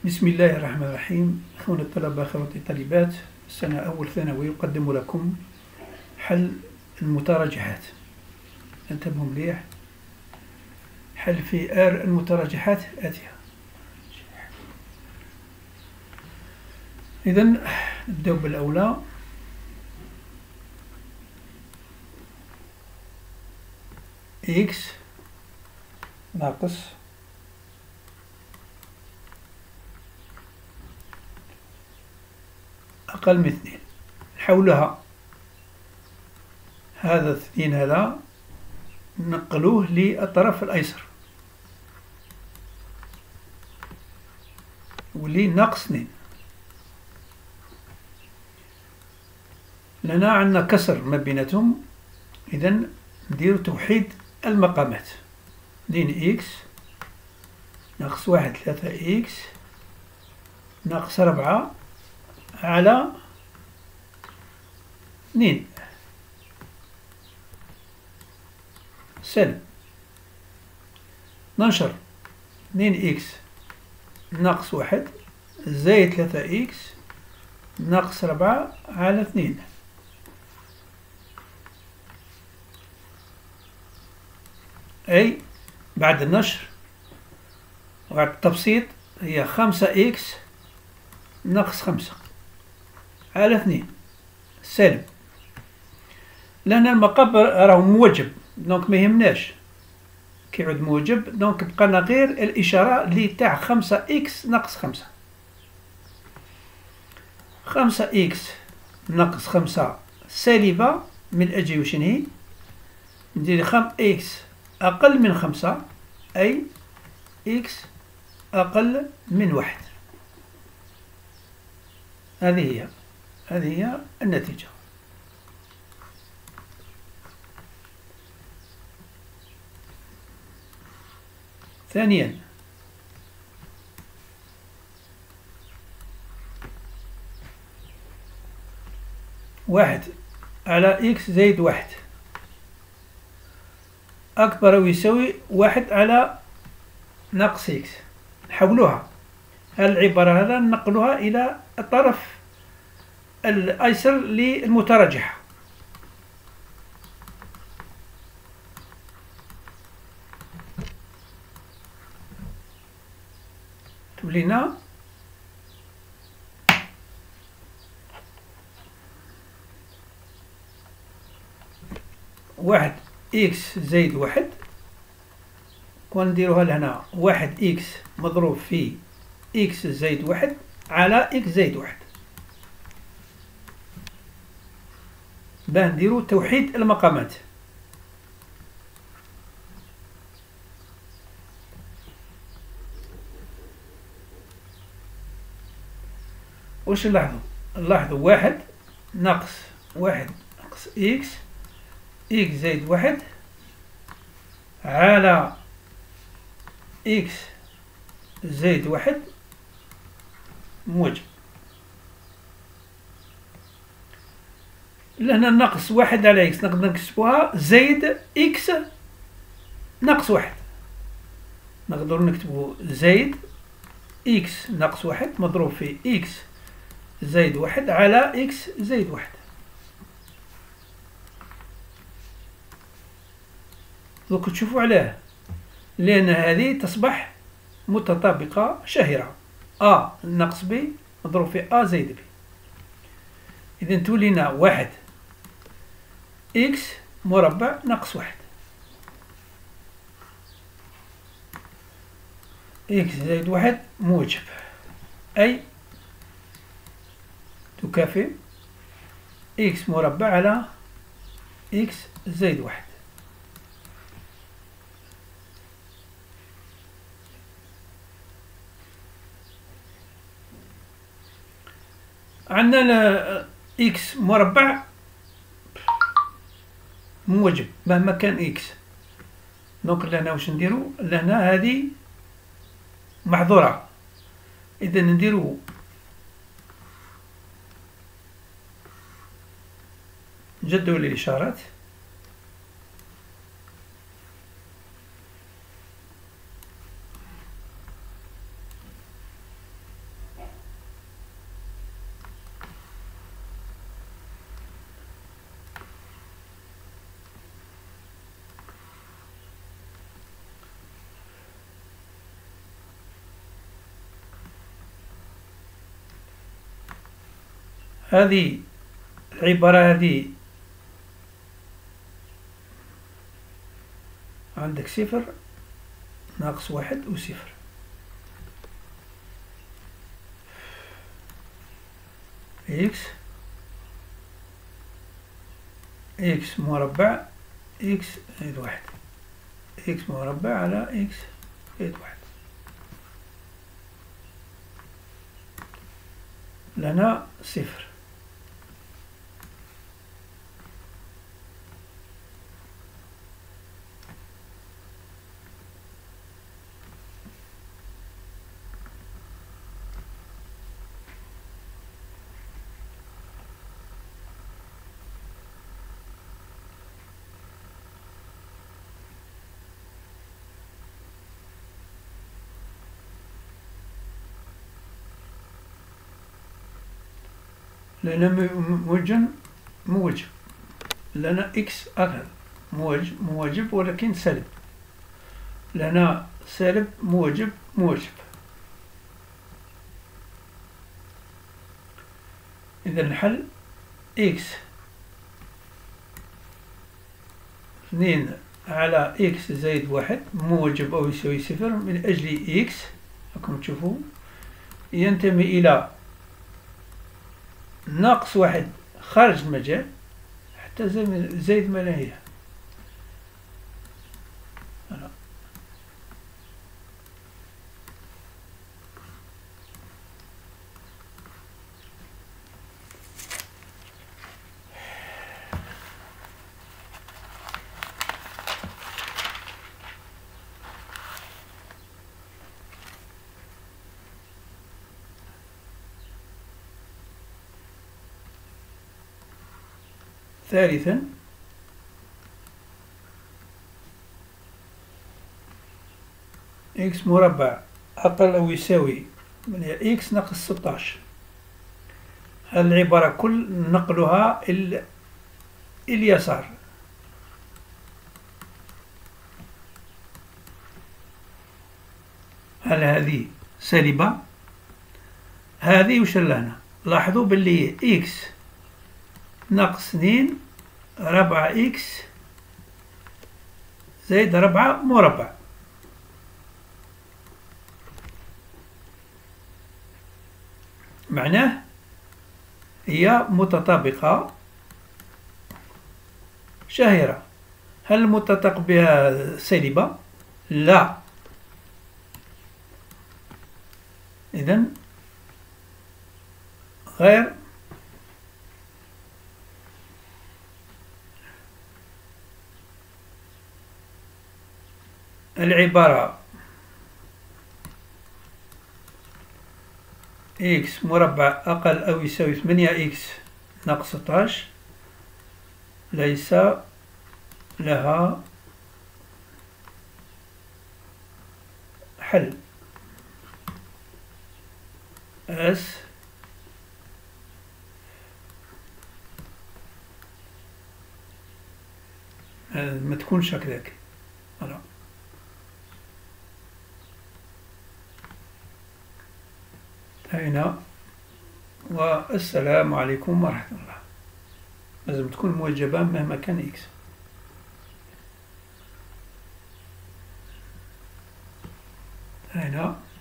بسم الله الرحمن الرحيم. أخواني الطلبة أخواتي الطالبات، سنة أول ثانوي يقدم لكم حل المتراجحات. انتبهوا مليح، حل في المتراجحات آتية. إذن نبدأ بالأولى. إكس ناقص أقل من 2 حولها. هذا 2 هذا نقلوه للطرف الأيسر ولي ناقص 2. لنا عندنا كسر ما بيناتهم، إذن ندير توحيد المقامات. دين إكس ناقص 1 3 إكس ناقص 4 على 2 سالب. ننشر 2 إكس ناقص 1 زائد 3 إكس ناقص 4 على 2. أي بعد النشر وبعد التبسيط هي 5 إكس ناقص 5 على 2 سالب. لأن المقام راه موجب دونك ما يهمناش كيعود موجب، دونك بقالنا غير الإشارة اللي تاع 5 إكس ناقص 5. 5 إكس ناقص 5 سالبة من أجل واش هي؟ ندير 5 إكس أقل من 5 أي إكس أقل من 1. هذه هي النتيجة. ثانيا، واحد على إكس زائد 1 أكبر أو يساوي 1 على ناقص إكس. نحولوها، هذه العبارة هذا نقلها إلى الطرف الأيسر للمتراجحة. تولينا واحد إكس زائد 1 ونديروها لهنا 1 إكس مضروب في إكس زائد 1 على إكس زائد 1 باه نديرو توحيد المقامات. واش نلاحظو 1 ناقص 1 ناقص إكس إكس زائد 1 على إكس زائد 1 موجب. لهنا ناقص 1 على إكس نقدر نكتبوها زائد إكس ناقص 1. نقدر نكتبو زائد إكس ناقص 1 مضروب في إكس زائد 1 على إكس زائد 1. دوك تشوفوا علاه، لأن هذه تصبح متطابقة شهرة. أ ناقص ب مضروب في أ زائد ب. إذا تولينا 1 إكس مربع ناقص 1 إكس زائد 1 موجب، أي تكافئ إكس مربع على إكس زائد 1. عندنا إكس مربع موجب مهما كان إكس، دونك لهنا واش نديرو؟ لهنا هذه محظورة، إذا نديرو جدول الإشارات. هذه العبارة هذه عندك صفر ناقص واحد وصفر. إكس مربع إكس زائد واحد، إكس مربع على إكس زائد واحد، لنا صفر. لأن موجب، لأن إكس أكثر موجب ولكن سالب، لأن سالب موجب. إذا الحل إكس 2 على إكس زائد واحد موجب أو يساوي صفر، من أجل إكس راكم تشوفوا ينتمي إلى ناقص واحد خارج المجال حتى زائد ما لا هي. ثالثا إكس مربع أقل أو يساوي من إكس ناقص 16. هذه العبارة كل نقلها اليسار، هل هذه سالبة؟ هذه وش لنا؟ لاحظوا باللي إكس ناقص 2 4 إكس زائد 4 مربع، معناه هي متطابقة شاهرة. هل المتطابق بها سالبة؟ لا. إذن غير العبارة إكس مربع أقل أو يساوي 8 إكس ناقص 16 ليس لها حل. ما تكونش هكذاك. هنا والسلام عليكم ورحمة الله. لازم تكون موجبة مهما كان إكس. هنا